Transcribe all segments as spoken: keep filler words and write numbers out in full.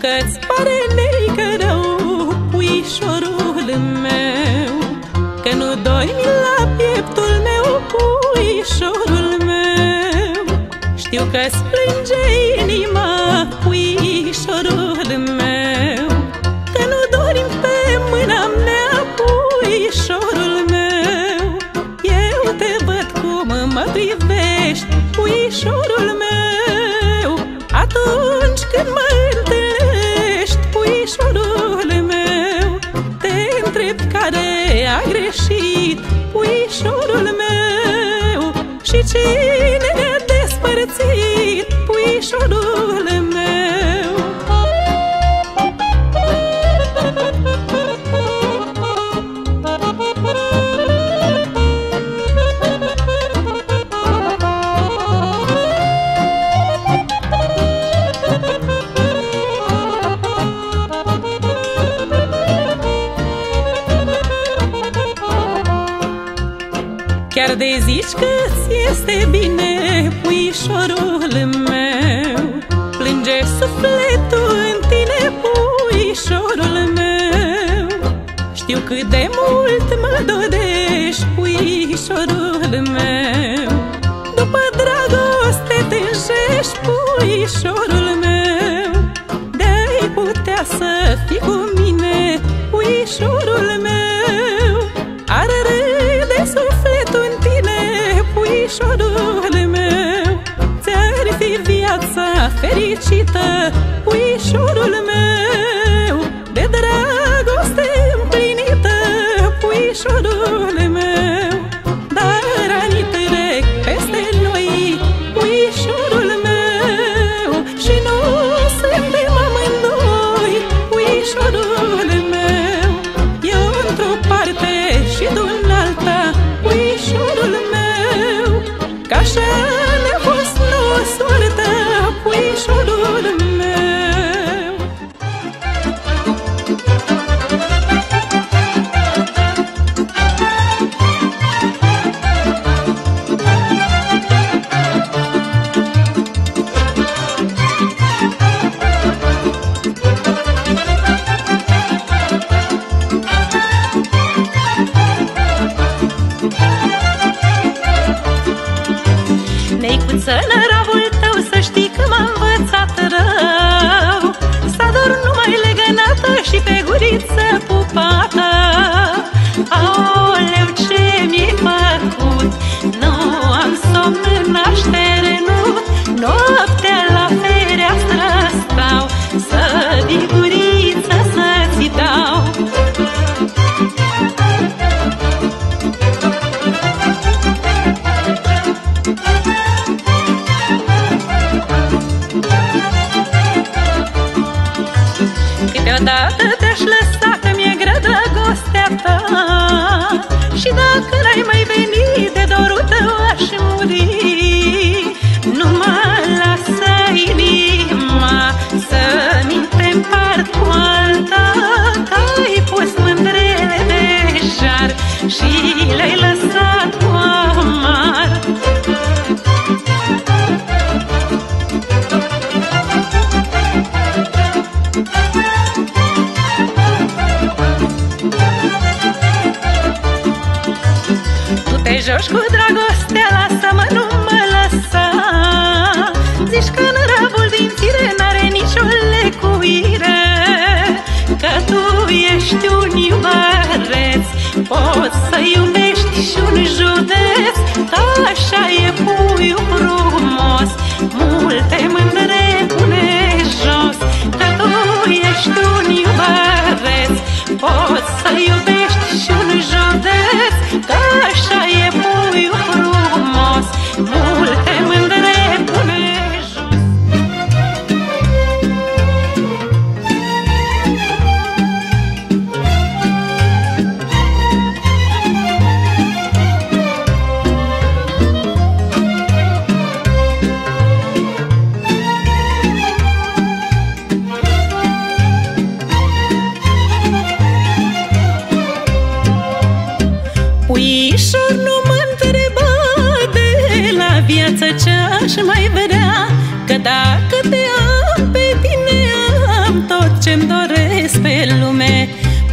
că-ți pare neică rău, puișorul meu, că nu dormi la pieptul meu, puișorul meu. Știu că-ți plânge inima, puișorul meu, că nu dormi pe mâna mea, puișorul meu. Eu te văd cum mă privești, puișorul meu, atunci când mă întâlnești, puișorul meu. Te întreb care a greșit, puișorul meu, și cine ne-a despărțit, puișorul meu. Chiar de zici că-ți este bine, puișorul meu, plânge sufletul în tine, puișorul meu. Știu cât de mult mă dorești, puișorul meu, după dragoste te înjești, puișorul meu. De-ai putea să fii cu mine, puișorul meu, ar râde sufletul în tine, puișorul meu. Ți-ar fi viața fericită, puișorul meu, de dragoste împlinită, puișorul meu. Dar anii trec peste noi, puișorul meu, și nu suntem amândoi, puișorul meu. Eu într-o parte și tu în alta, puișorul meu, că așa ne-a fost nouă soarta, puișorul meu. Neicuță, năravul tău, să știi că m-a învățat rău, să ador numai legănată și pe guriță pupată. Aoleu, ce mi-ai făcut, nu am somn în naștere, nu, noaptea la fereastră stau, să din guriță să-ți dau. Câteodată te-aș lăsa că mi-e grea dragostea ta, și dacă n-ai mai venit, de dorul tău aș muri. Nu mă lasă inima să-mi împart cu alta, că ai pus mândrele de jar și le-ai lăsat cu amar. Te joci cu dragostea, lasă-mă, nu mă lăsa. Zici că năravul din fire n-are nicio lecuire, că tu ești un iubăreț, poți să iubești și un județ, că așa e puiul frumos, multe mândre pune jos. Că tu ești un iubăreț, poți să iubești și un județ, că așa e puiul frumos, multe mândre pune jos. Puișor, nu mă întreba de la viață ce-aș mai vrea, că dacă te am pe tine am tot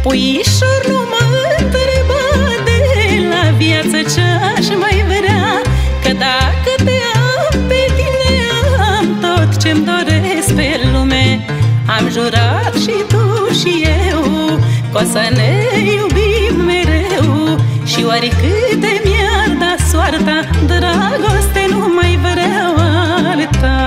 Puișor nu mă întreba de la viață ce-aș mai vrea, că dacă te am pe tine am tot ce-mi doresc pe lume. Am jurat și tu și eu că o să ne iubim mereu, și oricâte mi-ar da soarta, dragoste nu mai vreau alta.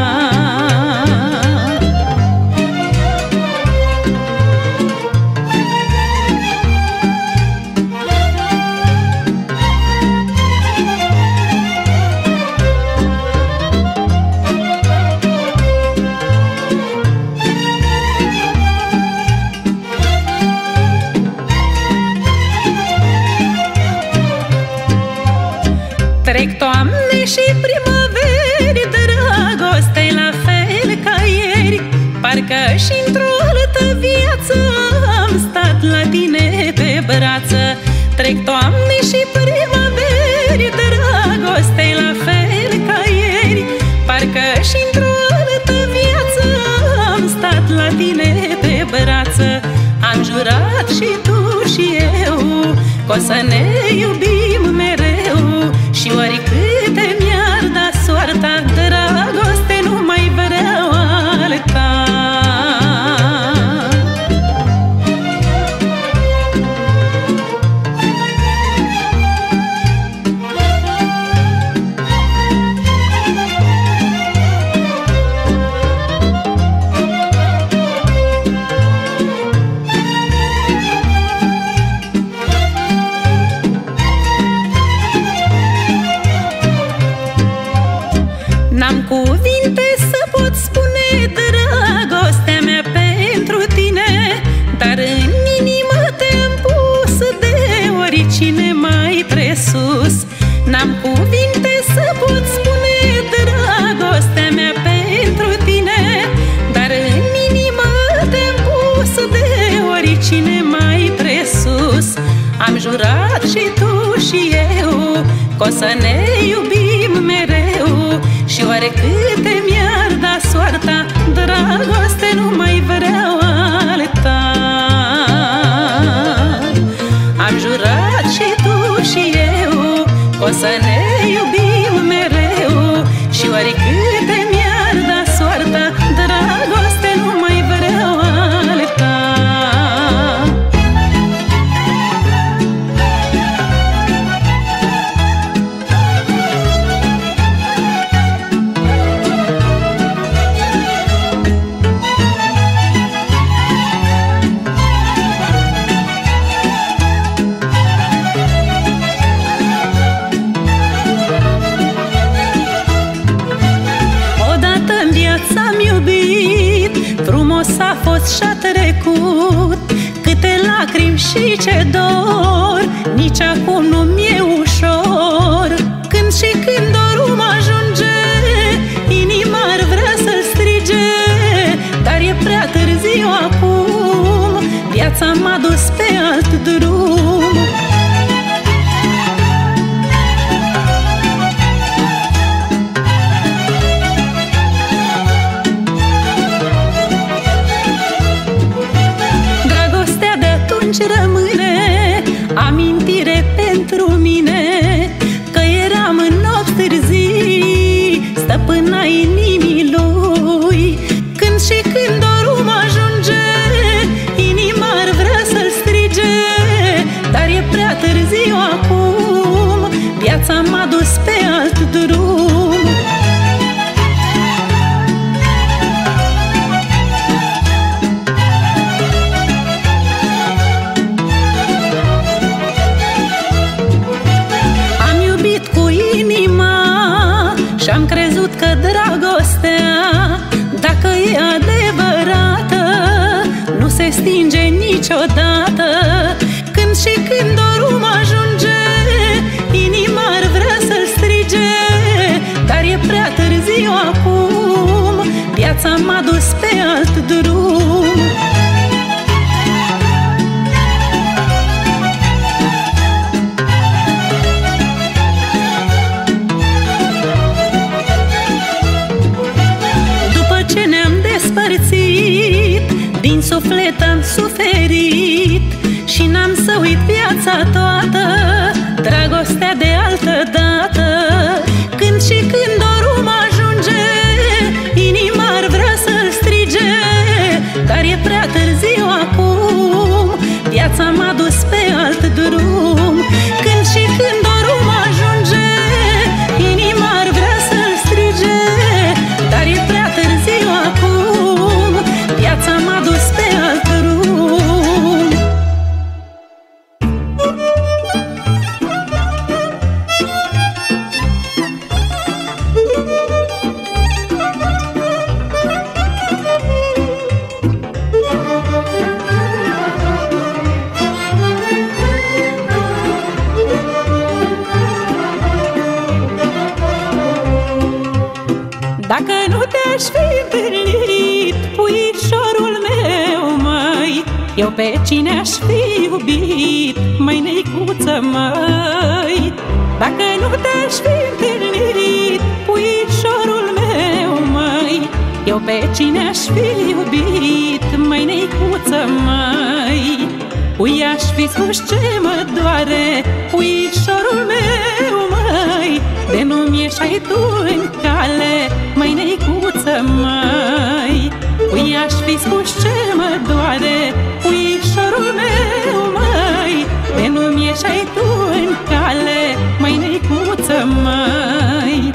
Trec toamne și primăveri, dragoste-i la fel ca ieri, parcă și într-o altă viață am stat la tine pe brață. Trec toamne și primăveri, dragoste-i la fel ca ieri, parcă și într-o altă viață am stat la tine pe brață. Am jurat și tu și eu că o să ne iubim mereu, și oricâte mi-ar da soarta, dragoste nu mai vreau alta. N-am cuvinte să pot spune dragostea mea pentru tine, dar în inimă te-am pus de oricine mai presus. N-am cuvinte să pot spune dragostea mea pentru tine, dar în inimă te-am pus de oricine mai presus. Am jurat și tu și eu că o să ne iubim mereu, și oricâte mi-ar da soarta, dragoste nu mai vreau alta. Am jurat și tu și eu că o să ne iubim mereu, și oricâte mi-ar da soarta, dragoste nu mai vreau alta. Am iubit, frumos a fost și-a trecut, câte lacrimi și ce dor, nici acum nu mi-e ușor. Când și când dorul mă ajunge, inima ar vrea să-l strige, dar e prea târziu acum, viața m-a dus pe alt drum. Rămâne amintire pentru mine, că eram în nopți târzii stăpâna inimii lui. Când și când dorul mă ajunge, inima ar vrea să-l strige, dar e prea târziu acum, viața m-a dus pe alt drum. Și-am crezut că dragostea, dacă e adevărată, nu se stinge niciodată. Când și când dorul mă ajunge, inima ar vrea să-l strige, dar e prea târziu acum, viața m-a dus pe alt drum. Din suflet am suferit, Dacă nu te-aș fi întâlnit, puișorul meu, măi, eu pe cine aș fi iubit, măi, neicuță, măi. Dacă nu te-aș fi întâlnit, puișorul meu, măi, eu pe cine aș fi iubit, măi, neicuță, măi. Ui, aș fi spus ce mă doare, puișorul meu, măi, de nu-mi ieșai tu în cale, măi, neicuță, măi. Ui, aș fi spus ce mă doare, puișorul meu, măi, de nu-mi ieșai tu în cale, măi, neicuță, măi.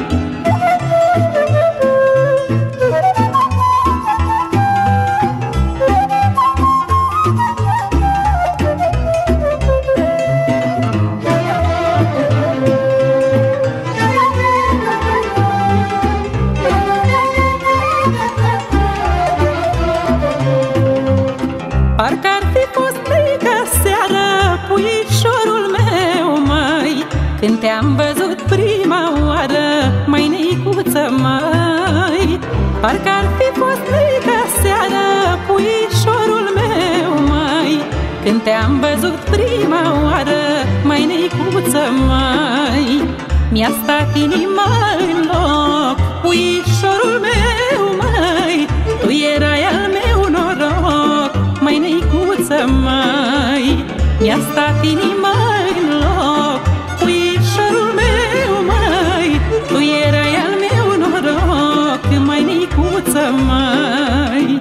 Parcă ar fi fost mică seară, puișorul meu, măi, când te-am văzut prima oară, măi, neicuță, măi. Parcă ar fi fost mică seară, puișorul meu, măi, când te-am văzut prima oară, măi, neicuță, măi. Mi-a stat inima în loc, puișorul meu, măi, tu erai al meu noroc, măi, neicuță, măi. Mi-a stat inima în loc, puișorul meu, măi, tu erai al meu noroc, măi, neicuță, măi.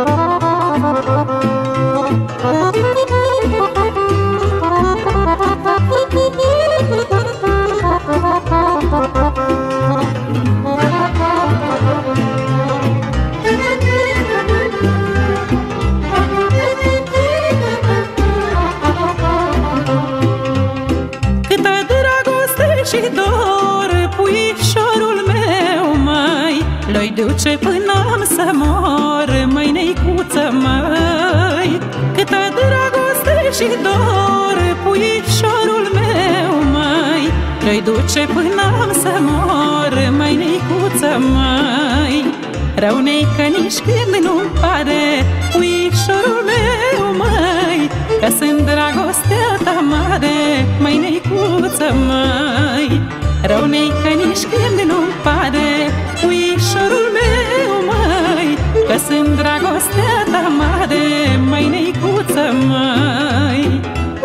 Și dor, puișorul meu, măi, l-oi duce până-am să mor, măi, neicuță, măi. Câtă dragoste și dor, puișorul meu, măi, l-oi duce până-am să mor, măi, neicuță, măi. Rău nei că nici când nu-mi pare, puișorul meu, măi, că sunt dragostea ta mare, măi, neicuță, măi. Rău nei că nici când nu-mi pare, puișorul meu, măi, că sunt dragostea ta mare, măi, neicuță, măi.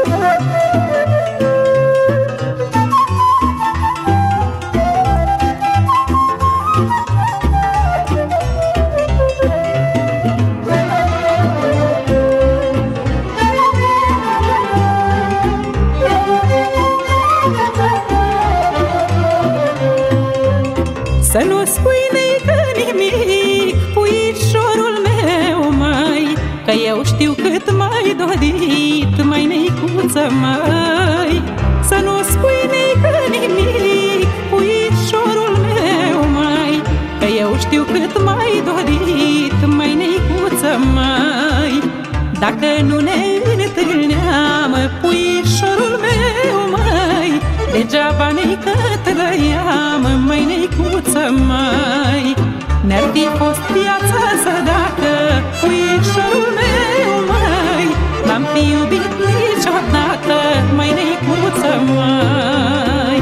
Să nu spui neică nimic, puișorul meu, măi, că eu știu cât m-ai dorit, măi, neicuță, măi. Să nu spui neică nimic, puișorul meu, măi, că eu știu cât m-ai dorit, măi, neicuță, măi. Dacă nu ne întâlneam, puișorul meu, măi, degeaba neică trăiam, măi, neicuță, măi. Ne-ar fi fost viața săracă, puișorul meu, măi, n-am fi iubit niciodată, măi, neicuță, măi.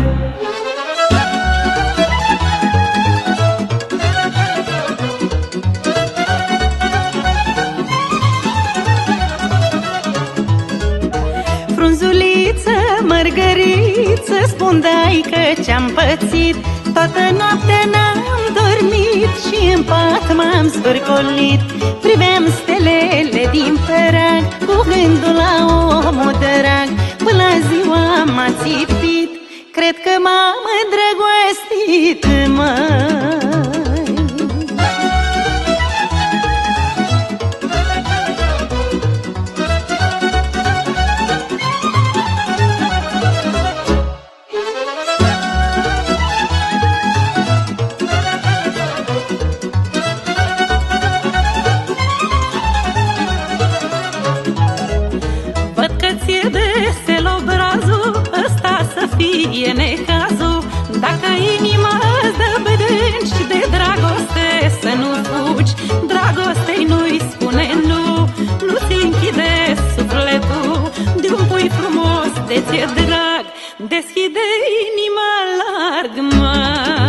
Frunzuliță, mărgăriță, spun, dai-că ce-am pățit. Toată noaptea n-am dormit și în pat m-am zvârcolit. Priveam stelele din prag, cu gândul la omul drag. Până la ziua m-a țipit, cred că m-am îndrăgostit, măi. E necazul, dacă inima îți dă bădânci de dragoste dragoste să nu fugi, dragostei nu-i spune nu. Nu-ți închide sufletul de un pui frumos de ție drag, deschide inima larg, mai.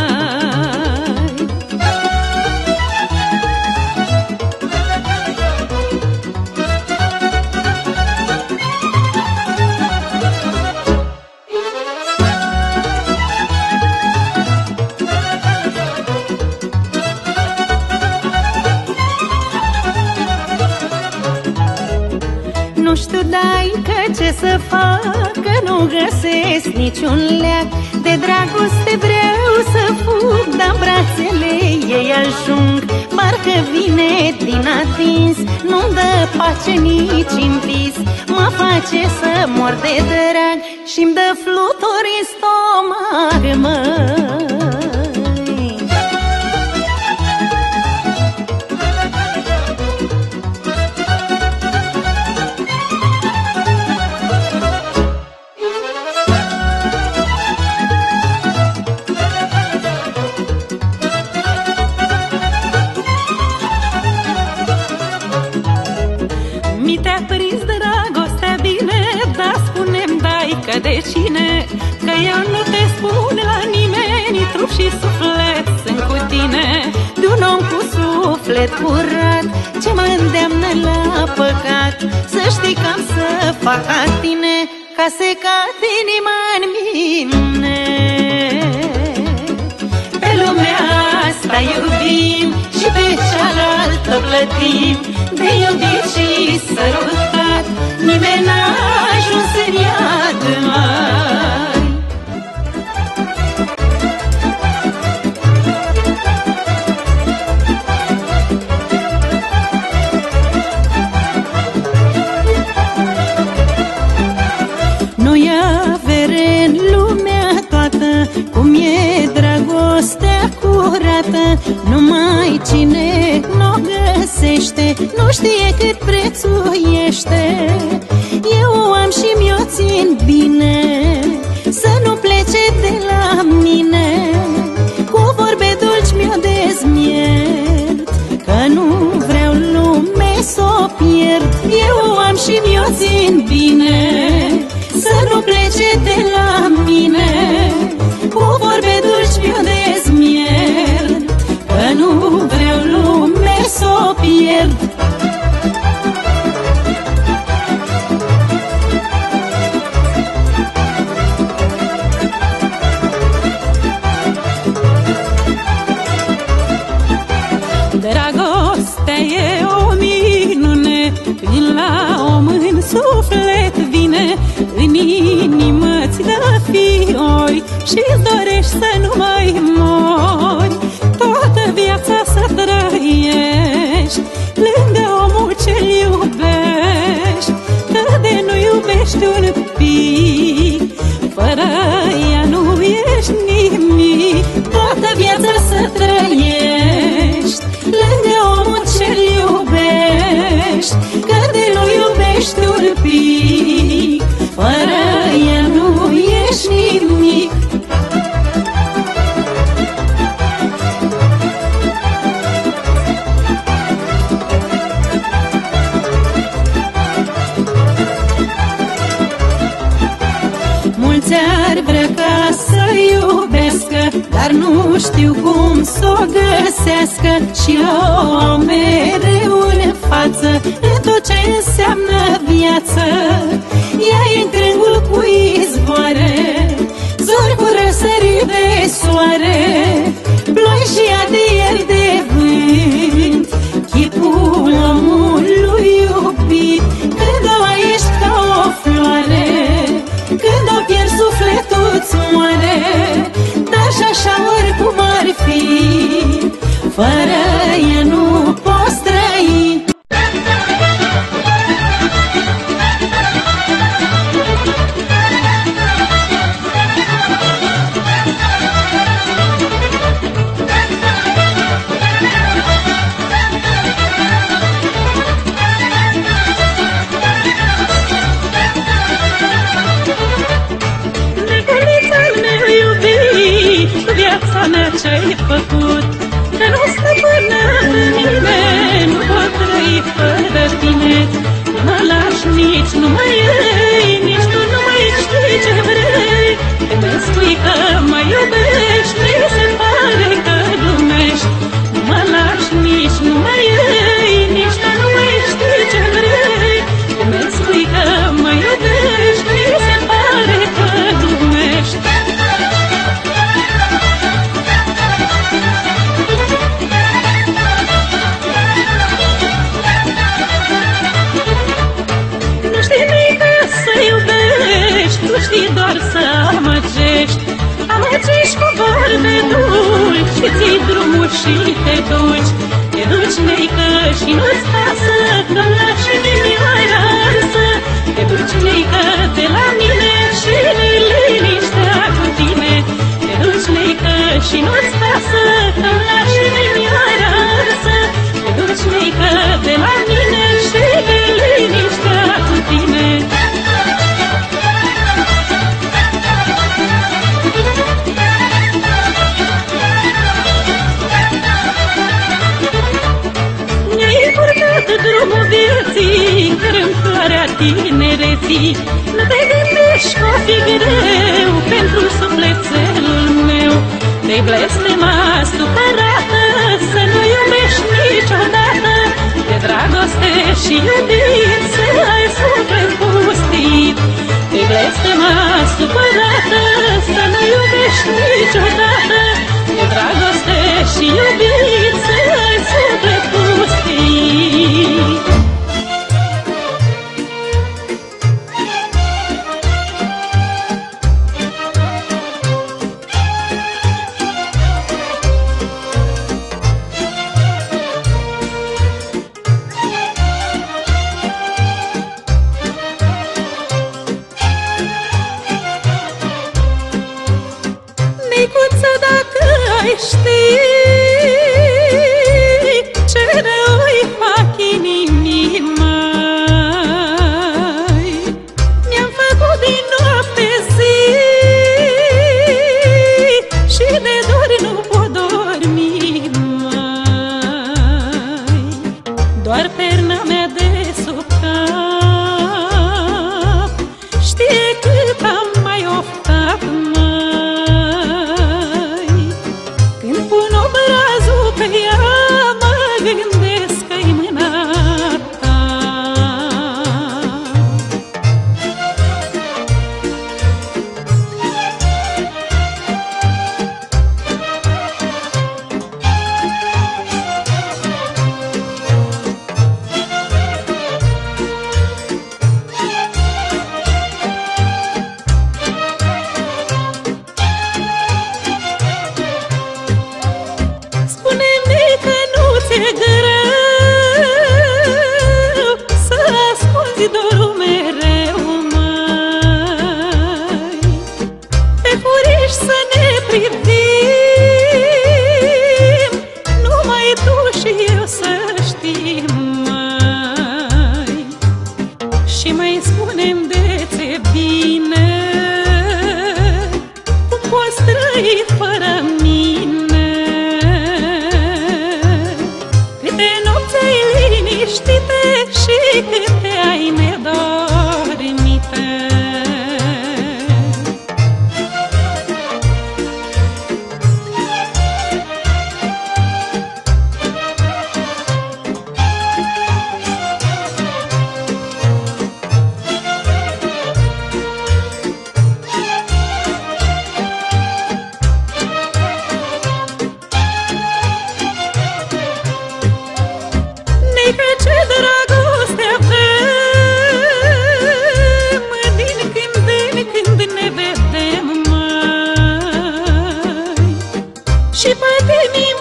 Nu știu, daică, ce să fac, că nu găsesc niciun leac. De dragoste vreau să fug, dar brațele ei ajung. Parcă vine din atins, nu-mi dă pace nici în vis. Mă face să mor de drag și-mi dă fluturi în stomac, măi. Mi te-a prins dragostea bine, dar spune-mi, daică, de cine? Că eu nu te spun la nimeni, trup și suflet sunt cu tine. De un om cu suflet curat, ce mă îndeamnă la păcat. Să știi că am să fac ca tine, ca să cad inima în mine. Pe lumea asta iubim și pe cealaltă plătim, de iubit și sărutat nimeni n-a ajuns în iad, mai. Nu-i avere în lumea toată cum e dragostea curată. Numai cine n-o găsește nu știe cât prețuiește. Eu am și mi-o țin bine, să nu plece de la mine. Cu vorbe dulci mi-o dezmiert, că nu vreau lume s-o pierd. Eu am și mi-o țin bine, să nu plece de la mine. Cu vorbe dulci mi-o dezmiert, că nu vreau lume s-o pierd. Dragostea e o minune, când la om în suflet vine. În inimă ți dă fiori și-ți dorești să nu mai mori. Toată viața să trăiești lângă omul ce-l iubești, că de nu iubești un pic, fără ea nu ești nimic. Toată viața să trăiești lângă omul ce-l iubești, că de nu iubești un pic, fără ea nu ești nimic. Mulți ar vrea ca să iubească, dar nu știu cum s-o găsească. Și o au mereu în față în tot ce înseamnă viață. Ea e în crângul cu izvoare, zori cu răsări de soare, ploi și adieri de vânt. Chipul omului iubit, când o ai ești ca o floare, când o pierzi sufletul-ți moare. Dar și așa oricum ar fi, fără ea nu poți trăi. Viața mea ce-ai făcut, că nu stăpână pe mine, nu pot trăi fără tine. Nu mă lași nici, nu mă iei, nici tu nu mai știi ce vrei. Când îmi spui că mă iubești, mi se pare că glumești. Nu mă lași nici, nu mă iei, nici tu nu mai știi ce vrei. Când îmi spui că mă iubești, mi se pare că glumești. Nu știi nică să iubești, tu știi doar să amăgești. Amăgești cu vorbe dulci și ții drumul și te duci. Te duci, neică, și nu-ți pasă că-mi lași inimioara arsă. Te duci, neică, de la mine și mi-i liniștea cu tine. Te duci, neică, și nu-ți pasă că-mi lași inimioara arsă. Te duci, neică, de la mine și mi-i liniștea cu tine. Drumul vieții, cărăm floarea tinereții. Nu te gândești că o fi greu pentru sufletelul meu. Te-ai blestemat supărată să nu iubești niciodată. De dragoste și iubire ai suflet pustit. Te-ai blestemat supărată să nu iubești niciodată. De dragoste și iubire ai suflet pustit. Nicuță, dacă ai ști ce rău-i fac inimii mai, mi-am făcut din noapte zi și de dor nu pot dormi mai. Doar perna mea de sub cap știe cât am mai oftat mai. Când pun obrazul pe ea, mă gândesc că-i mâna ta. Spune-mi că nu ți-e greu să ascunzi dorul mereu mai. Te furiști să ne privim, numai tu și eu să știm mai. Și mai spune-mi de ți-e bine, cum poți trăi fără mine. Câte nopți ai liniștite și câte ai nedormite. Nică, ce dragoste avem, din când în când ne vedem mai. Și pătimim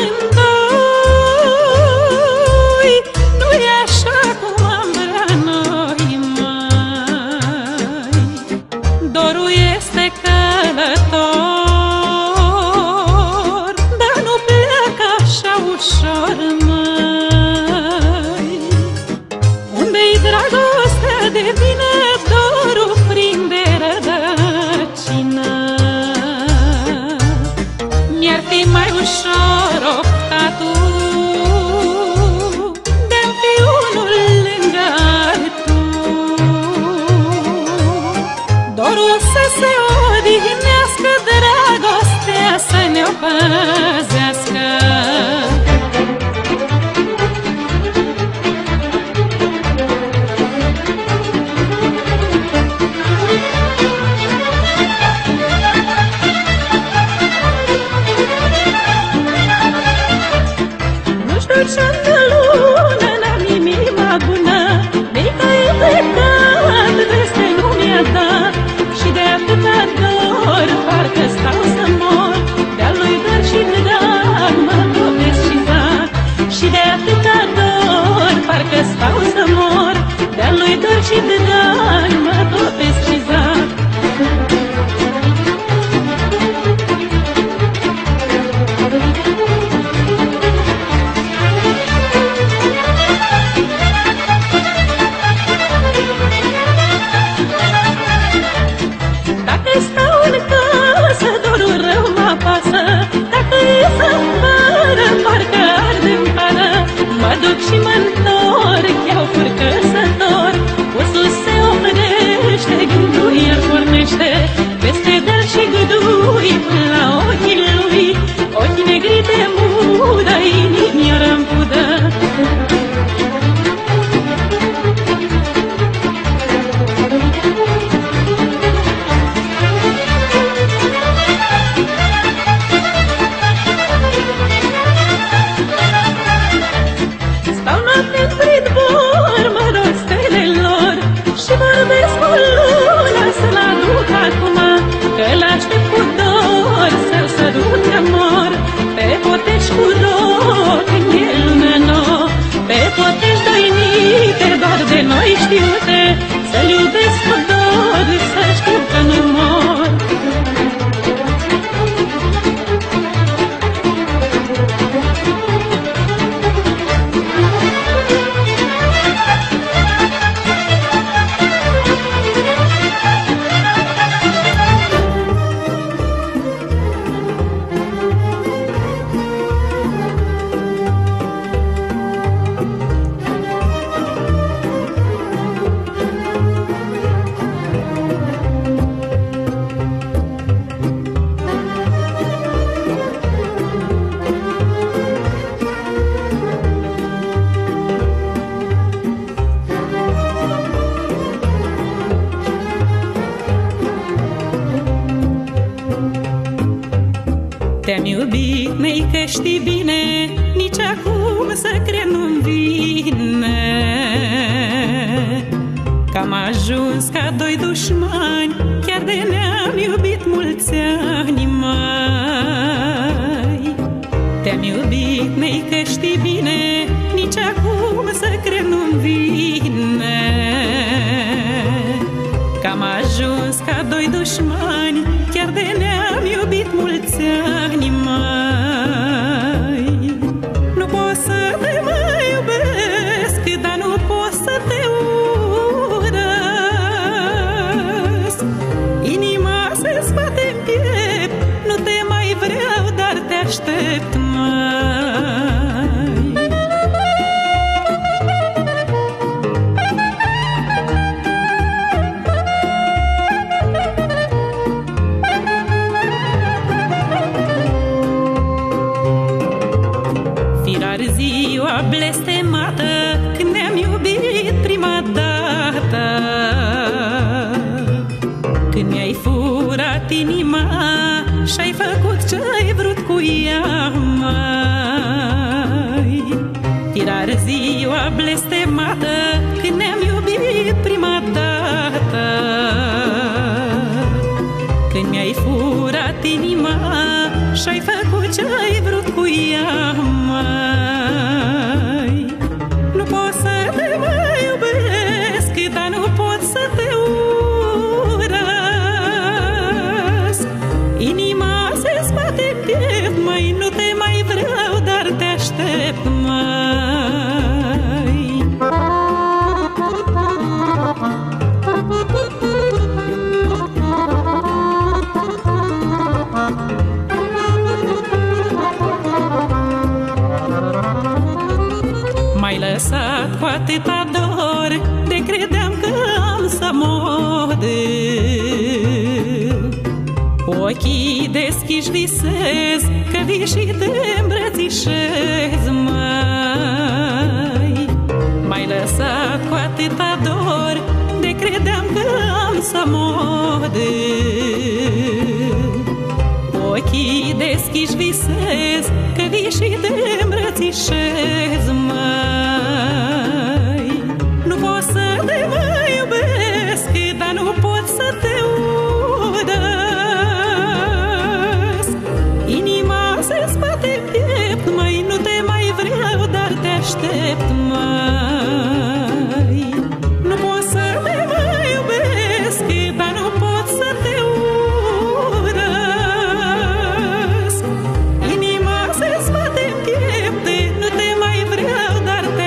amândoi, nu-i așa cum am vrea noi mai. Dorul este călător, dar nu pleacă așa ușor mai. Unde-i dragostea devine dorul, prinde rădăcina. Mi-ar fi mai ușor o Te-am iubit, neică, știi bine, nici acum să cred nu-mi vine că-am ajuns ca doi dușmani, chiar de ne-am iubit mulți ani mai. Te-am iubit, neică, știi bine, nici acum să cred nu-mi vine că-am ajuns ca doi dușmani, chiar de ne-am iubit mulți ani mai. Nu pot să te mai iubesc, dar nu pot să te urăsc. Inima se spate-n piept, nu te mai vreau, dar te aștept mai. Ziua blestemată când ne-am iubit prima dată, când mi-ai furat inima și-ai făcut ce-ai vrut cu ea mai. Firar ziua blestemată când ne-am iubit prima dată, când mi-ai furat inima și-ai făcut ce-ai vrut cu ea mai. Nu pot să te mai iubesc, dar nu pot să te urăsc. Inima se spate în piept, mai nu te mai vreau, dar te aștept mai. M-ai lăsat cu atâta dor, de credeam că am să mor. Ochii deschiși visez, că vii și te îmbrățișez mai. M-ai lăsat cu atâta dor, de credeam că am să mor. Ochii deschiși visez, că vii și te îmbrățișez mai. Nu pot să te mai iubesc, dar nu pot să te urăsc. Inima se spate în piept, mai nu te mai vreau, dar te aștept mai. Nu pot să te mai iubesc, dar nu pot să te urăsc. Inima se spate în piept, nu te mai vreau, dar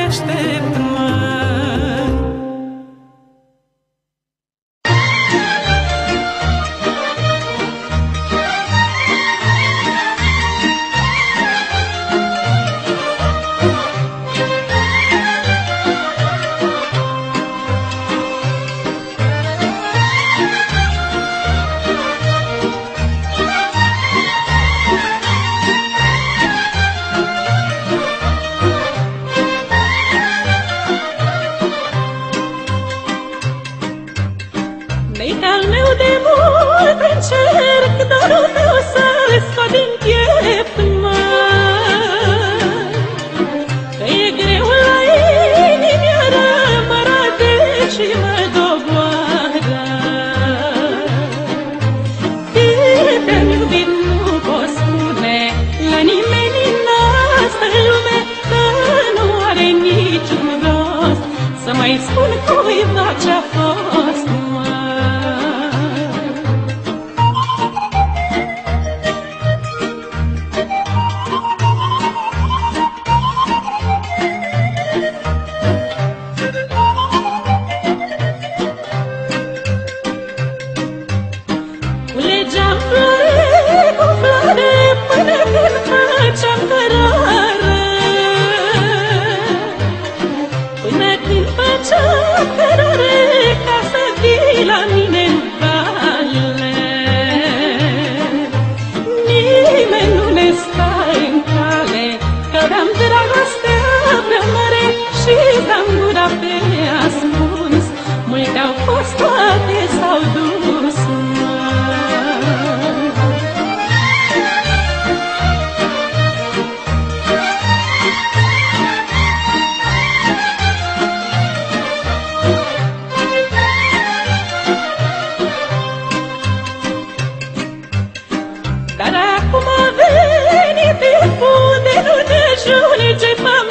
Dar acum a venit timpul de nu te ajunge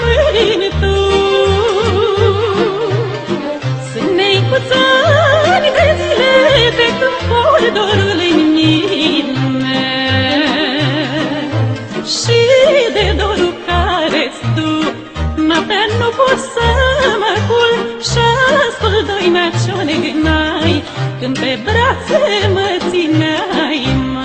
pământul. Sunt neicuți ani de zile de când pui dorul în mine și de dorul care-ți duc. Noaptea nu pot să mă culc și ascult doina ce-o negânai când pe brațe mă țineai, măi.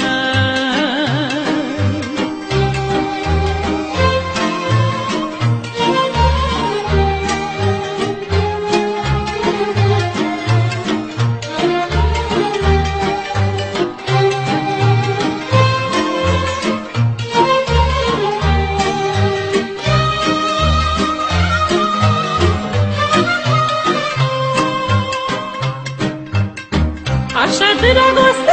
Așa dragoste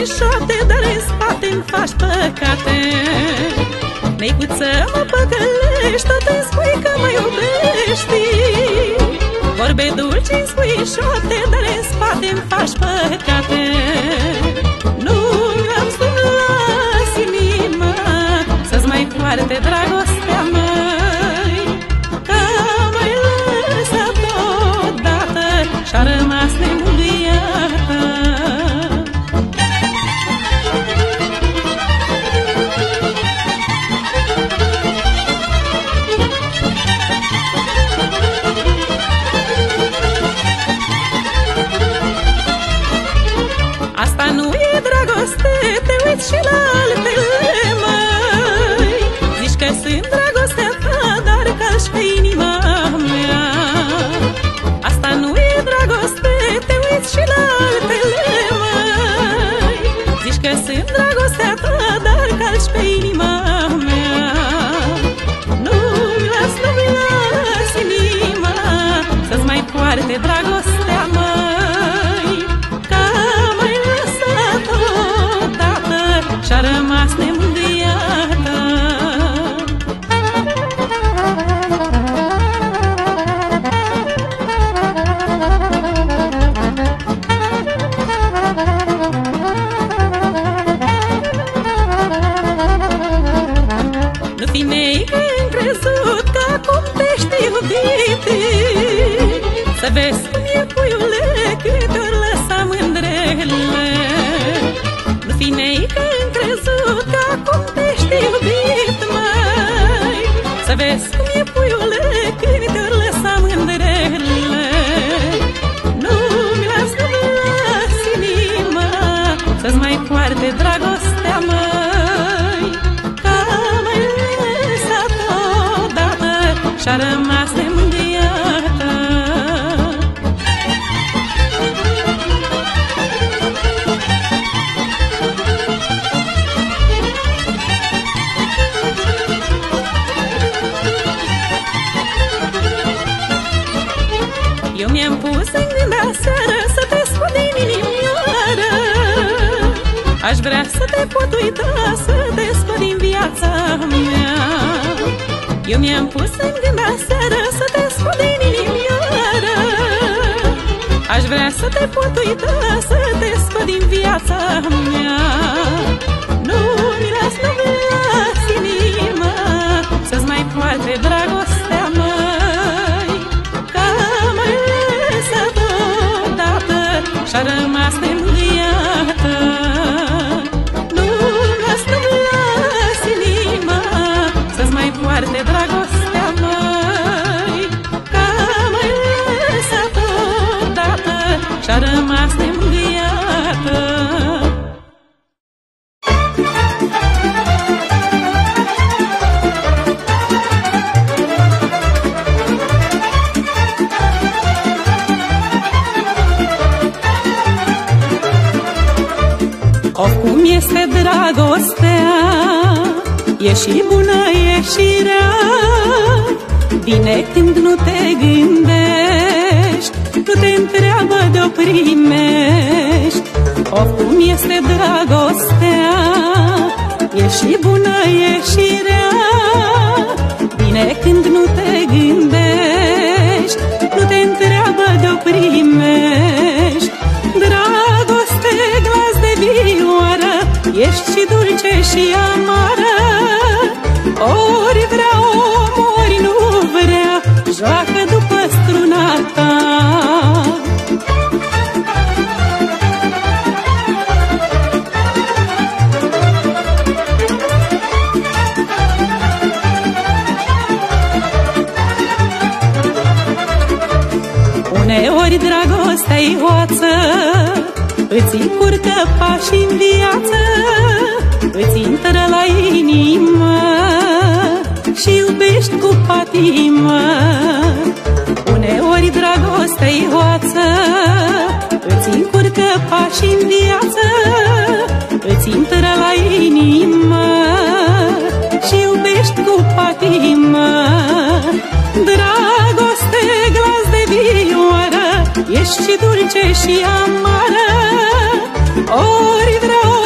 spuișoate, dar în spate-mi faci păcate. Neicuță, mă păcălești, tot îmi spui că mă iubești. Vorbe dulci-mi spuișoate, dar în spate-mi faci păcate. Nu-mi am să-mi las inima să-ți mai poarte dragostea, măi, că m-ai lăsat odată și-a rămas nemângâiată. Asta nu e dragoste, te uiți și la altele, măi. Zici că sunt dragostea ta, dar calci pe inima mea. Asta nu e dragoste, te uiți și la altele, măi. Zici că sunt dragostea ta, dar calci pe inima mea. Nu-mi las, nu-mi las inima să-ți mai poarte dragostea, măi, că m-ai lăsat odată și-a rămas nemângâiată. Nu fi neicând crezut că acum te știi iubite, să vezi cum e, puiule, câte ori lăsa mândrele. Nu fi neicând crezut că acum te știi iubit, măi, să vezi cum e, puiule, câte ori lăsa mândrele. Nu-mi las, nu-mi las inima să-ți mai poarte dragostea, măi, că m-ai lăsat odată și-a rămas nemângâiată. Eu mi-am pus în gând aseară să te scot din inimioară. Aș vrea să te pot uita, să te scot din viața mea. Eu mi-am pus în gând aseară să te scot din inimioară. Aș vrea să te pot uita, să te scot din viața mea. Nu-mi las, nu-mi las inima să-ți mai poarte dragostea, măi, că m-ai lăsat odată și-a rămas nemângâiată. Nu-mi las, nu-mi las inima să-ți mai poarte dragostea, măi, că m-ai lăsat odată și-a rămas nemângâiată. Oricum este dragostea, e și bună, e și rea. Bine când nu te gândești, nu te întreabă de-o primești. Oricum este dragostea, e și bună, e și rea. Bine când nu te gândești, nu te întreabă de-o primești. Dragoste, glas de vioară, ești și dulce și amară. Ori vrea om, ori nu vrea, joacă după struna ta. Uneori dragostea-i oață, îți încurcă pașii în viață, îți intră la inimă și iubești cu patimă. Uneori dragostea-i oață, îți încurcă pașii în viață, îți intră la inimă și iubești cu patimă. Dragoste, glas de vioară, ești și dulce și amară. Ori vreau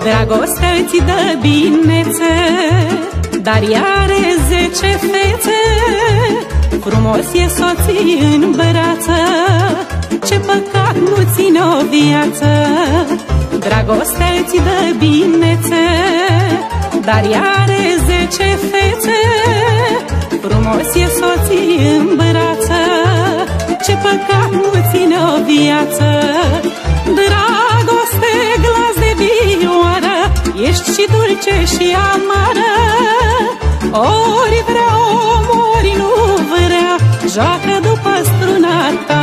Dragostea ți dă binețe, dar ea are zece fețe. Frumos e soții în brață, ce păcat nu ține o viață. Dragostea ți dă binețe, dar ea are zece fețe. Frumos e soții în brață, ce păcat nu ține o viață. Dragoste, glas de vioară, ești și dulce și amară. Ori vrea om, ori nu vrea, joacă după struna ta.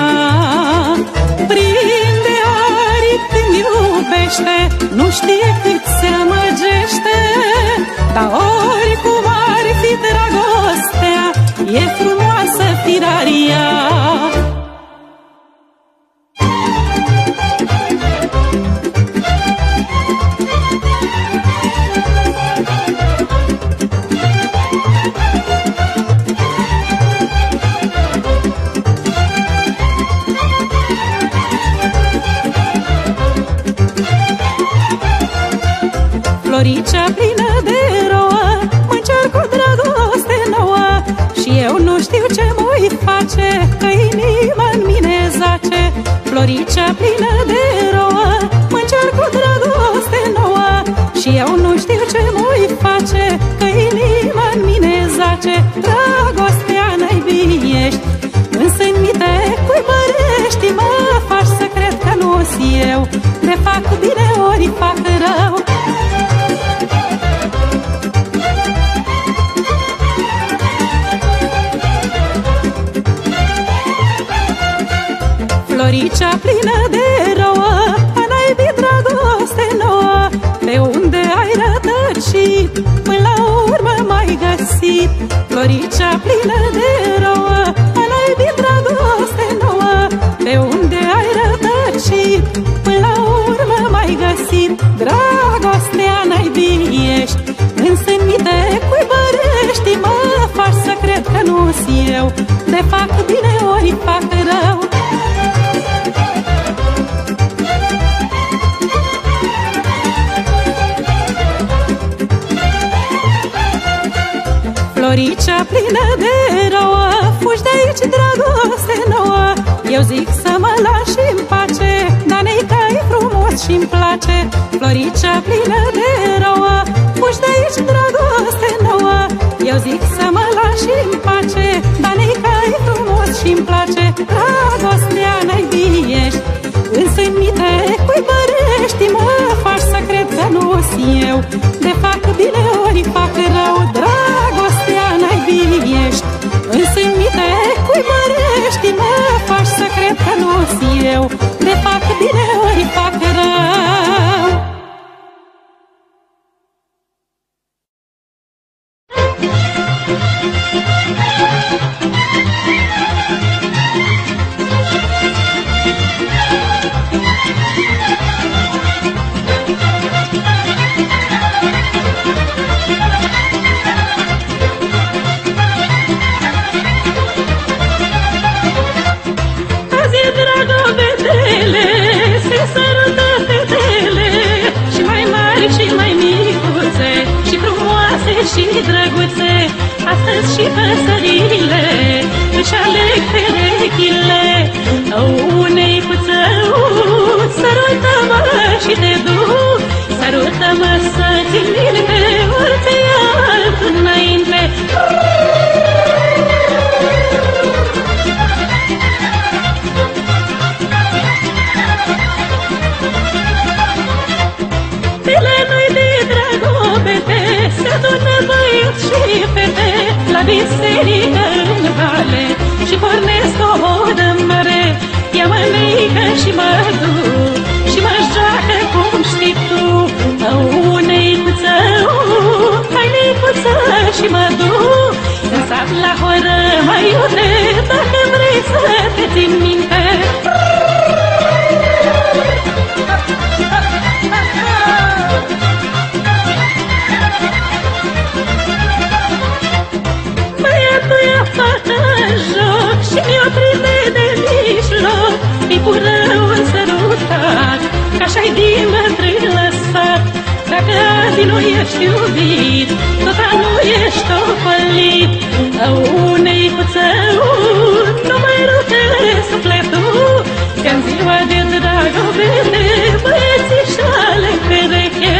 Prinde aripi când iubește, nu știe cât se amăgește. Dar oricum ar fi dragostea, e frumoasă firaria. Floricea plină de rouă, mă încerc o dragoste nouă. Și eu nu știu ce mă-i face, că inima în mine zace. Floricea plină de rouă, mă încerc o dragoste nouă. Și eu nu știu ce mă-i face, că inima în mine zace. Dragostea n-ai ești, însă în minte cuibărești. Mă faci să cred că nu-s eu, te fac bine ori fac rău. Floricea plină de rouă, n-ai iubit dragoste nouă. Pe unde ai rătăcit, până la urmă m-ai găsit. Floricea plină de rouă, n-ai iubit dragoste nouă. Pe unde ai rătăcit, până la urmă m-ai găsit. Dragostea n-ai ești, însă în minte cuibărești. Mă faci să cred că nu-s eu, te fac bine ori fac rău. Floricea plină de rouă, fugi de aici dragoste nouă. Eu zic să mă lași în pace, dar ne-i că e frumos și-mi place. Floricea plină de rouă, fugi de aici dragoste nouă. Eu zic să mă lași în pace, dar ne-i că e frumos și-mi place. Dragostea n-ai ești, însă în minte cuibărești. Mă faci să cred că nu-s eu, te fac bine ori fac rău. Dragostea n-ai ești, însă în minte cuibărești. Mă faci să cred că nu-s eu, te fac bine ori fac rău. Și drăguțe, astăzi și păsările își aleg perechile. O neicuță, sărută-mă și te duc, sărută-mă să țin minte, ori te iau înainte. Pile noi de dragobete, se adună băieți și fete la biserică în vale și pornesc o odă mare. Ia mă neică și mă duc și mă joacă cum știi tu. O neicuță, hai neicuță și mă duc în sat la horă, mă iute, dacă vrei să te țin minte. Băiatul ia fata în joc și mi-o prinde de mijloc. Mi pură un sărutat, că așa-i din mătrân lăsat. Dar nu ești iubit, tot anul ești ocolit. A unei cuțăuri nu mai rupe sufletul, că-n ziua de dragoste băieții șale pereche.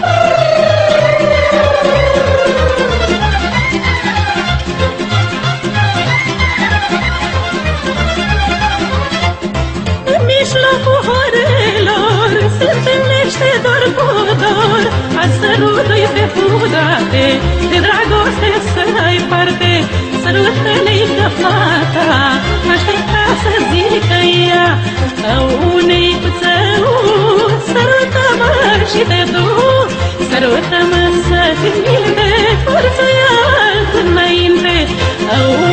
În mijlocul horelor se întâlnește dor cu dor, azi sărutui pe fudate, de dragoste să ai parte. Sărută-ne-i fata, aștepta să zică ea, a unei cuțăuri, sărută-mă și te duc, sărută-mă să te minte, forță-i alt înainte. A